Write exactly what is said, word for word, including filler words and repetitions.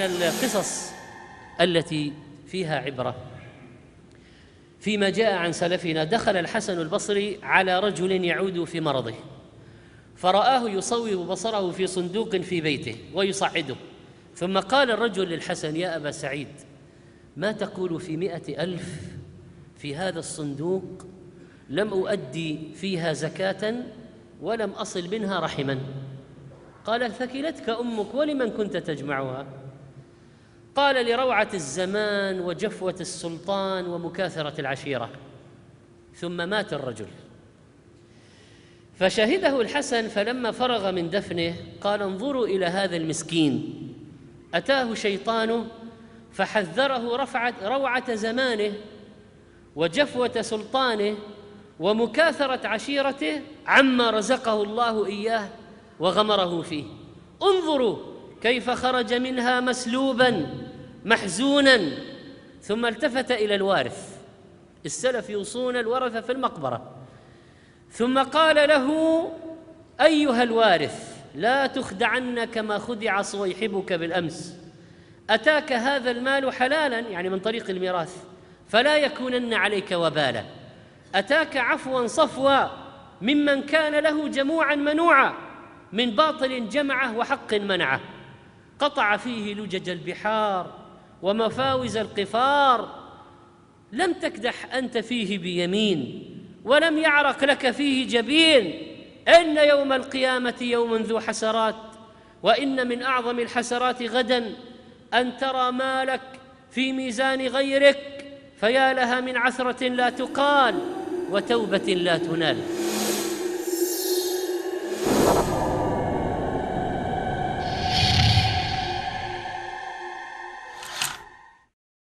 القصص التي فيها عبرة فيما جاء عن سلفنا، دخل الحسن البصري على رجل يعود في مرضه فرآه يصوب بصره في صندوق في بيته ويصعده، ثم قال الرجل للحسن: يا أبا سعيد، ما تقول في مئة ألف في هذا الصندوق لم أؤدي فيها زكاة ولم أصل منها رحما؟ قال: ثكلتك أمك، ولمن كنت تجمعها؟ قال: لروعة الزمان وجفوة السلطان ومكاثرة العشيرة. ثم مات الرجل. فشهده الحسن، فلما فرغ من دفنه قال: انظروا إلى هذا المسكين، أتاه شيطانه فحذره رفعة روعة زمانه وجفوة سلطانه ومكاثرة عشيرته عما رزقه الله إياه وغمره فيه. انظروا كيف خرج منها مسلوبا محزونا. ثم التفت إلى الوارث، السلف يوصون الورثة في المقبرة، ثم قال له: أيها الوارث، لا تخدعن كما خدع صويحبك بالأمس. أتاك هذا المال حلالا، يعني من طريق الميراث، فلا يكونن عليك وبالا. أتاك عفوا صفوا ممن كان له جموعا منوعا، من باطل جمعه وحق منعه، قطع فيه لجج البحار ومفاوز القفار. لم تكدح أنت فيه بيمين ولم يعرق لك فيه جبين. إن يوم القيامة يوم ذو حسرات، وإن من أعظم الحسرات غدا أن ترى مالك في ميزان غيرك، فيا لها من عثرة لا تقال وتوبة لا تنال.